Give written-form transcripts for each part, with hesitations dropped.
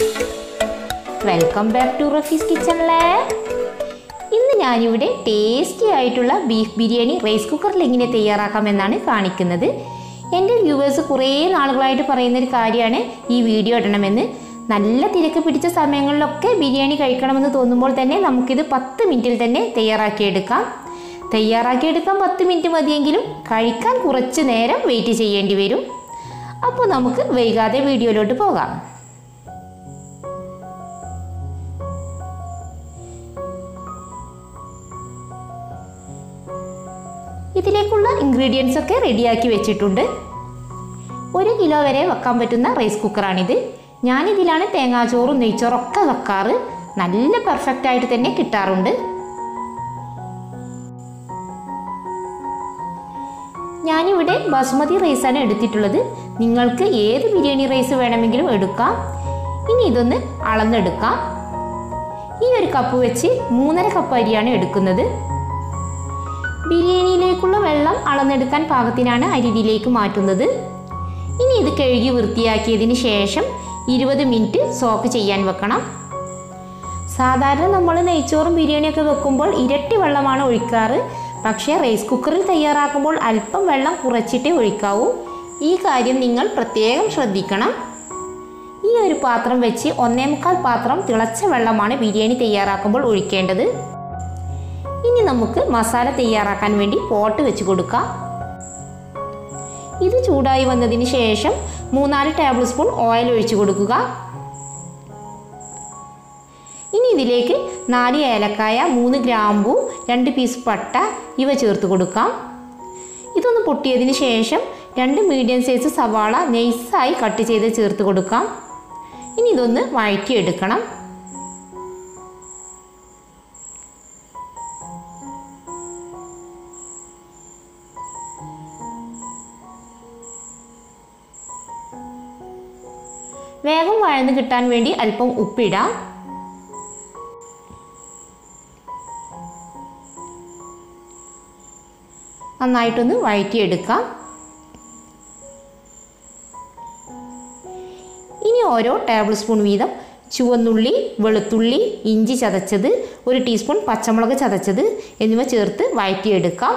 Welcome back to Rafees കിച്ചണിലെ. ഇന്ന് ഞാനിവിടെ ടേസ്റ്റി ആയിട്ടുള്ള ബീഫ് ബിരിയാണി റൈസ് കുക്കറിൽ എങ്ങനെ തയ്യാറാക്കാമെന്നാണ് കാണിക്കുന്നത്. എൻ്റെ വ്യൂവേഴ്സ് കുറേ നാളുകളായിട്ട് പറയുന്നൊരു കാര്യമാണ് ഈ വീഡിയോ ഇടണമെന്ന്. നല്ല തിരക്ക് പിടിച്ച സമയങ്ങളിലൊക്കെ ബിരിയാണി കഴിക്കണമെന്ന് തോന്നുമ്പോൾ തന്നെ നമുക്കിത് 10 മിനിറ്റിൽ തന്നെ തയ്യാറാക്കിയെടുക്കാം. 10 മിനിറ്റ് മതിയെങ്കിലും കഴിക്കാൻ കുറച്ച് നേരം വെയിറ്റ് ചെയ്യേണ്ടി വരും. അപ്പോൾ നമുക്ക് വൈകാതെ വീഡിയോയിലോട്ട് പോകാം. ഇതിലേക്കുള്ള ഇൻഗ്രീഡിയൻസ് ഒക്കെ റെഡിയാക്കി വെച്ചിട്ടുണ്ട്. 1 കിലോ വരെ വെക്കാൻ പറ്റുന്ന റൈസ് കുക്കറാണിത്. ഞാനിതിലാണ് തേങ്ങാച്ചോറും നെയ്ച്ചോറൊക്കെ വെക്കാറ്. നല്ല പെർഫെക്റ്റ് ആയിട്ട് തന്നെ കിട്ടാറുണ്ട്. ഞാനിവിടെ ബാസ്മതി റൈസാണ് എടുത്തിട്ടുള്ളത്. നിങ്ങൾക്ക് ഏത് ബിരിയാണി റൈസ് വേണമെങ്കിലും എടുക്കാം. ഇനി ഇതൊന്ന് അളന്നെടുക്കാം. ഈ ഒരു കപ്പ് വെച്ച് 3.5 കപ്പ് അരിയാണ് എടുക്കുന്നത്. ബിരിയാണിയിലേക്കുള്ള വെള്ളം അളന്നെടുക്കാൻ പാകത്തിനാണ് അരി ഇതിലേക്ക് മാറ്റുന്നത്. ഇനി ഇത് കഴുകി വൃത്തിയാക്കിയതിന് ശേഷം 20 മിനിറ്റ് സോക്ക് ചെയ്യാൻ വെക്കണം. സാധാരണ നമ്മൾ നെയ്ച്ചോറും ബിരിയാണിയൊക്കെ വെക്കുമ്പോൾ ഇരട്ടി വെള്ളമാണ് ഒഴിക്കാറ്. പക്ഷേ റൈസ് കുക്കറിൽ തയ്യാറാക്കുമ്പോൾ അല്പം വെള്ളം കുറച്ചിട്ടേ ഒഴിക്കാവൂ. ഈ കാര്യം നിങ്ങൾ പ്രത്യേകം ശ്രദ്ധിക്കണം. ഈ ഒരു പാത്രം വെച്ച് 1.25 പാത്രം തിളച്ച വെള്ളമാണ് ബിരിയാണി തയ്യാറാക്കുമ്പോൾ ഒഴിക്കേണ്ടത്. ഇനി നമുക്ക് മസാല തയ്യാറാക്കാൻ വേണ്ടി പോട്ട് വെച്ച് കൊടുക്കാം. ഇത് ചൂടായി വന്നതിന് ശേഷം 3-4 ടേബിൾ സ്പൂൺ ഓയിൽ ഒഴിച്ചു കൊടുക്കുക. ഇനി ഇതിലേക്ക് 4 ഏലക്കായ, 3 ഗ്രാമ്പൂ, 2 പീസ് പട്ട ഇവ ചേർത്ത് കൊടുക്കാം. ഇതൊന്ന് പൊട്ടിയതിന് ശേഷം 2 മീഡിയം സൈസ് സവാള നൈസായി കട്ട് ചെയ്ത് ചേർത്ത് കൊടുക്കാം. ഇനി ഇതൊന്ന് വഴറ്റിയെടുക്കണം. വേഗം വഴന്ന് കിട്ടാൻ വേണ്ടി അല്പം ഉപ്പിടാം. നന്നായിട്ടൊന്ന് വഴറ്റിയെടുക്കാം. ഇനി ഓരോ ടേബിൾ സ്പൂൺ വീതം ചുവന്നുള്ളി, വെളുത്തുള്ളി, ഇഞ്ചി ചതച്ചത്, 1 ടീസ്പൂൺ പച്ചമുളക് ചതച്ചത് എന്നിവ ചേർത്ത് വഴറ്റിയെടുക്കാം.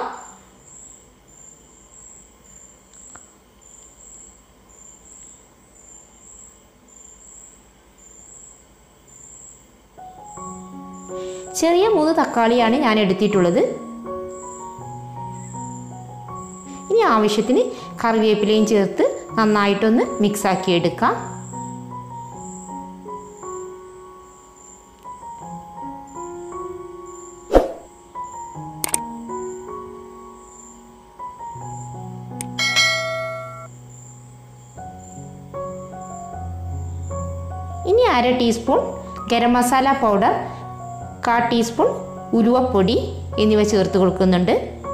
ചെറിയ 3 തക്കാളിയാണ് ഞാൻ എടുത്തിട്ടുള്ളത്. ഇനി ആവശ്യത്തിന് കറിവേപ്പിലയും ചേർത്ത് നന്നായിട്ടൊന്ന് മിക്സാക്കി എടുക്കാം. ഇനി 1/2 teaspoon garam masala powder, 1/4 teaspoon ഉലുവപ്പൊടി എന്നിവ ചേർത്ത് കൊടുക്കുന്നുണ്ട്.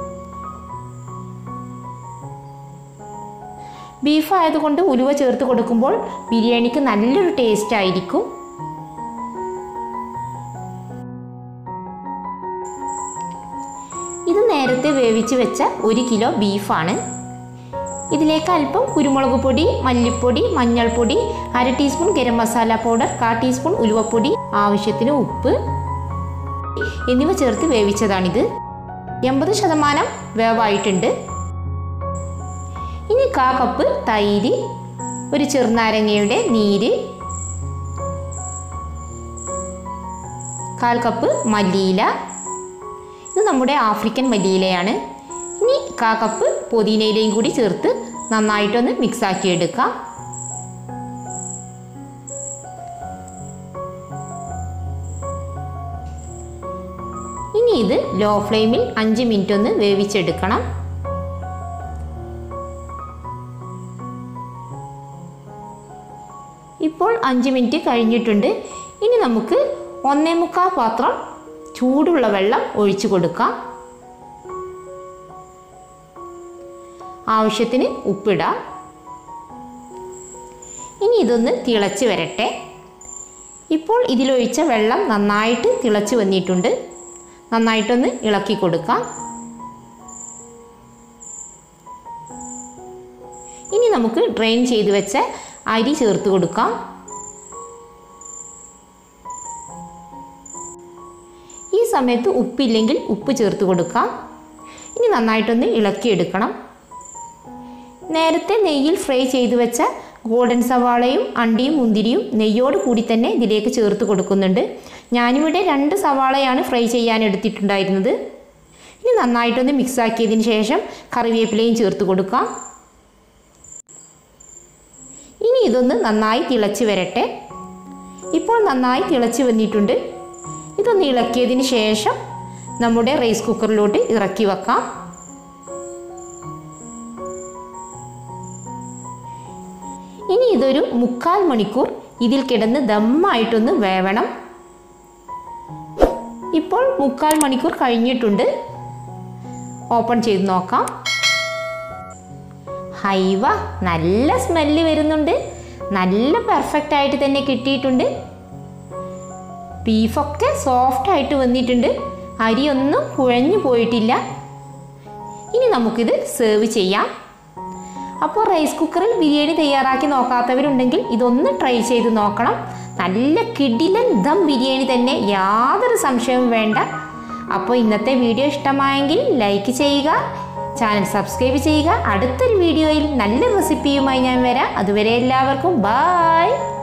ബീഫ് ആയതുകൊണ്ട് ഉലുവ ചേർത്ത് കൊടുക്കുമ്പോൾ ബിരിയാണിക്ക് നല്ലൊരു ടേസ്റ്റ് ആയിരിക്കും. ഇത് നേരത്തെ വേവിച്ച് വെച്ച 1 കിലോ ബീഫാണ്. ഇതിലേക്ക് അല്പം കുരുമുളക് പൊടി, മല്ലിപ്പൊടി, മഞ്ഞൾപ്പൊടി, 1/2 teaspoon garam masala powder, 1/4 teaspoon ഉലുവപ്പൊടി, ആവശ്യത്തിന് ഉപ്പ് എന്നിവ ചേർത്ത് വേവിച്ചതാണിത്. 80% വേവായിട്ടുണ്ട്. ഇനി 1/4 കപ്പ് തൈര്, 1 ചെറുനാരങ്ങയുടെ നീര്, 1/4 കപ്പ് മല്ലിയില. ഇത് നമ്മുടെ ആഫ്രിക്കൻ മല്ലിയിലയാണ്. ഇനി 1/4 കപ്പ് പുതിനയിലയും കൂടി ചേർത്ത് നന്നായിട്ടൊന്ന് മിക്സാക്കി എടുക്കാം. ഇനി ഇത് ലോ ഫ്ലെയിമിൽ 5 മിനിറ്റ് ഒന്ന് വേവിച്ചെടുക്കണം. ഇപ്പോൾ 5 മിനിറ്റ് കഴിഞ്ഞിട്ടുണ്ട്. ഇനി നമുക്ക് 1.25 പാത്രം ചൂടുള്ള വെള്ളം ഒഴിച്ചു കൊടുക്കാം. ആവശ്യത്തിന് ഉപ്പിടാം. ഇനി ഇതൊന്ന് തിളച്ച് വരട്ടെ. ഇപ്പോൾ ഇതിലൊഴിച്ച വെള്ളം നന്നായിട്ട് തിളച്ച് വന്നിട്ടുണ്ട്. നന്നായിട്ടൊന്ന് ഇളക്കി കൊടുക്കാം. ഇനി നമുക്ക് ഡ്രെയിൻ ചെയ്ത് വെച്ച അരി ചേർത്ത് കൊടുക്കാം. സമയത്ത് ഉപ്പില്ലെങ്കിൽ ഉപ്പ് ചേർത്ത് കൊടുക്കാം. ഇനി നന്നായിട്ടൊന്ന് ഇളക്കിയെടുക്കണം. നേരത്തെ നെയ്യിൽ ഫ്രൈ ചെയ്ത് വെച്ച ഗോൾഡൻ സവാളയും അണ്ടിയും മുന്തിരിയും നെയ്യോട് കൂടി തന്നെ ഇതിലേക്ക് ചേർത്ത് കൊടുക്കുന്നുണ്ട്. ഞാനിവിടെ 2 സവാളയാണ് ഫ്രൈ ചെയ്യാൻ എടുത്തിട്ടുണ്ടായിരുന്നത്. ഇനി നന്നായിട്ടൊന്ന് മിക്സ് ആക്കിയതിന് ശേഷം കറിവേപ്പിലയും ചേർത്ത് കൊടുക്കാം. ഇനി ഇതൊന്ന് നന്നായി തിളച്ച് വരട്ടെ. ഇപ്പോൾ നന്നായി തിളച്ച് വന്നിട്ടുണ്ട്. ഇതൊന്ന് ഇളക്കിയതിന് ശേഷം നമ്മുടെ റൈസ് കുക്കറിലോട്ട് ഇറക്കി വെക്കാം. ഇനി ഇതൊരു 3/4 മണിക്കൂർ ഇതിൽ കിടന്ന് ദമ്മായിട്ടൊന്ന് വേവണം. ഇപ്പോൾ 3/4 മണിക്കൂർ കഴിഞ്ഞിട്ടുണ്ട്. ഓപ്പൺ ചെയ്ത് നോക്കാം. ഹൈവ, നല്ല സ്മെല്ല് വരുന്നുണ്ട്. നല്ല പെർഫെക്റ്റ് ആയിട്ട് തന്നെ കിട്ടിയിട്ടുണ്ട്. ബീഫൊക്കെ സോഫ്റ്റ് ആയിട്ട് വന്നിട്ടുണ്ട്. അരിയൊന്നും കുഴഞ്ഞു പോയിട്ടില്ല. ഇനി നമുക്കിത് സെർവ് ചെയ്യാം. അപ്പോൾ റൈസ് കുക്കറിൽ ബിരിയാണി തയ്യാറാക്കി നോക്കാത്തവരുണ്ടെങ്കിൽ ഇതൊന്ന് ട്രൈ ചെയ്ത് നോക്കണം. നല്ല കിടിലൻ ദം ബിരിയാണി തന്നെ, യാതൊരു സംശയവും വേണ്ട. അപ്പോൾ ഇന്നത്തെ വീഡിയോ ഇഷ്ടമായെങ്കിൽ ലൈക്ക് ചെയ്യുക, ചാനൽ സബ്സ്ക്രൈബ് ചെയ്യുക. അടുത്തൊരു വീഡിയോയിൽ നല്ല റെസിപ്പിയുമായി ഞാൻ വരാം. അതുവരെ എല്ലാവർക്കും ബൈ.